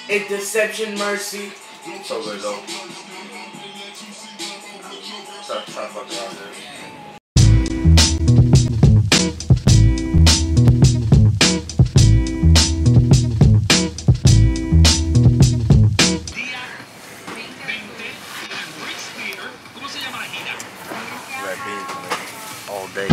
Interception, mercy. So good though. Start trying to fuck around there. Red beans, man. All day.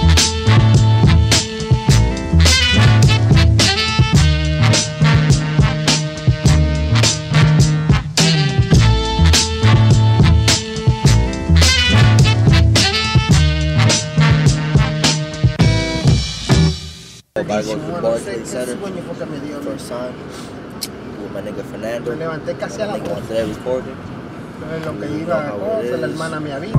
I go to the Barclays Center first time with my nigga Fernando. Me levanté casi a la hora. Today recording. Lo que iba a coger, la hermana me avisa.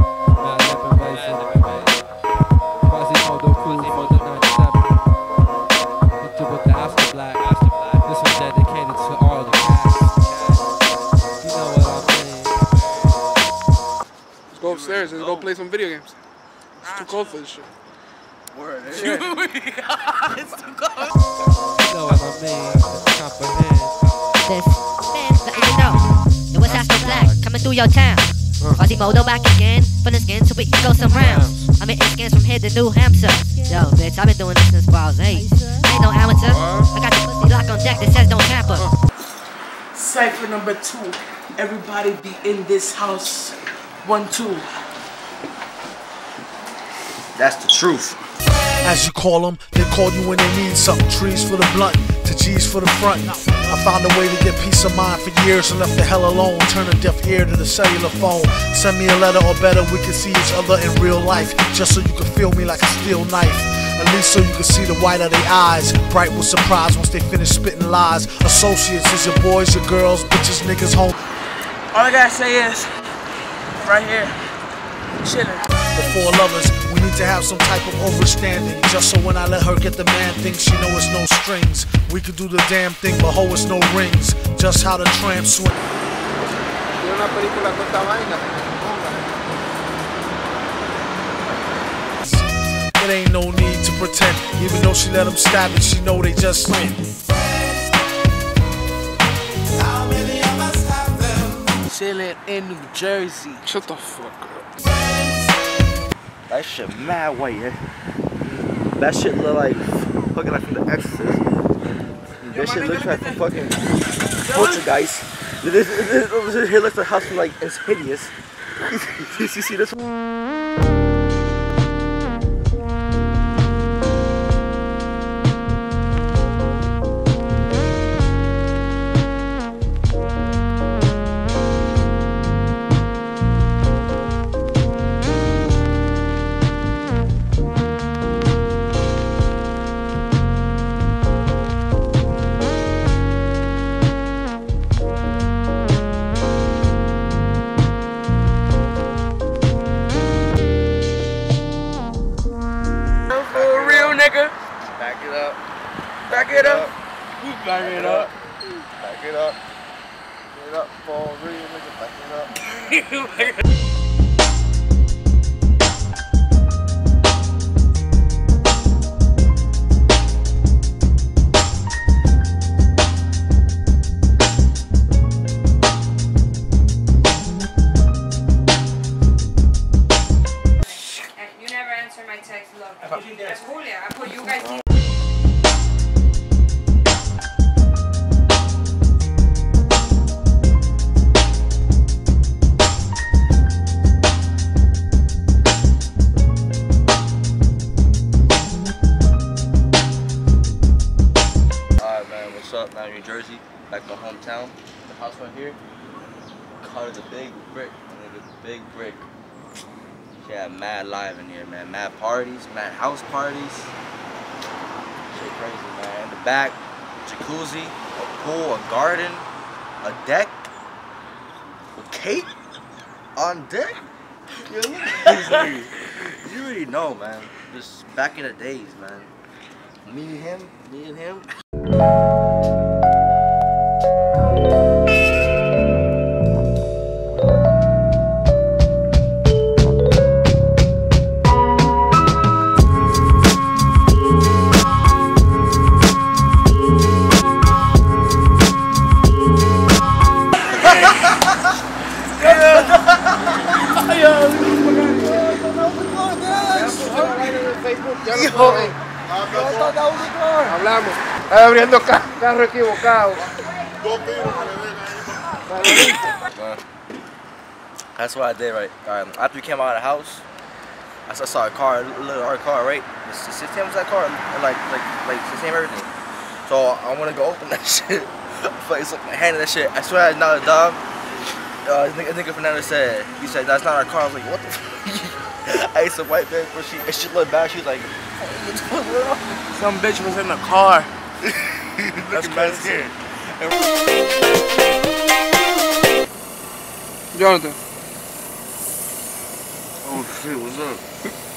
This was dedicated to all the cast. You know what I mean. Let's go upstairs. Let's go play some video games. It's too cold for this shit. Word, It's too cold. You know what I mean. Comprehend. This, man, let you know. It was Astro Black coming through your town. Quasimodo back again, feeling skin so we can go some rounds. I'm in scans from here to New Hampshire. Yo, bitch, I've been doing this since I was 8. I ain't no amateur. I got the pussy lock on deck that says don't tamper. Cypher number 2. Everybody be in this house. 1, 2. that's the truth. As you call them, they call you when they need something. Trees for the blunt, to G's for the front. I found a way to get peace of mind for years and left the hell alone. Turn a deaf ear to the cellular phone. Send me a letter or better, we can see each other in real life. Just so you can feel me like a steel knife. At least so you can see the white of their eyes. Bright with surprise once they finish spitting lies. Associates is your boys, your girls, bitches, niggas, home. All I gotta say is, right here, chilling. Before lovers, we need to have some type of overstanding. Just so when I let her get the man thing, she know it's no strings. We could do the damn thing, but ho, it's no rings. Just how the tramp swing. It ain't no need to pretend. Even though she let them stab it, she know they just win. Chilling in New Jersey. Shut the fuck up. That shit mad white, eh? That shit look like fucking like from The Exorcist. That shit looks like from fucking Poltergeist. This here looks like house like it's hideous. You see this one? Back it up. Back it up. Back it up. Back it up. Back it up for real, nigga. Back it up. You never answer my text, love. That's Julia. I put you guys in. Alright, man, what's up? Now New Jersey, back to hometown. The house right here. Caught it a big brick. Nigga, big brick. Yeah, mad live in here, man. Mad parties, mad house parties. Shit crazy, man. In the back, jacuzzi, a pool, a garden, a deck, a cake on deck. You already know, man. Just back in the days, man. Me and him. Hablamos. Está abriendo carro equivocado. That's what I did, right? After we came out of the house, I saw a car, a little art car, right? The same as that car, like the same everything. So I want to go open that shit. But it's like my hand in that shit. I swear it's not a dog. Nigga Fernando said, he said that's not our car. I was like, what the fuck? I ate some white bitch, but she looked back. She was like, Some bitch was in the car. that's crazy. Jonathan. Oh shit, what's up?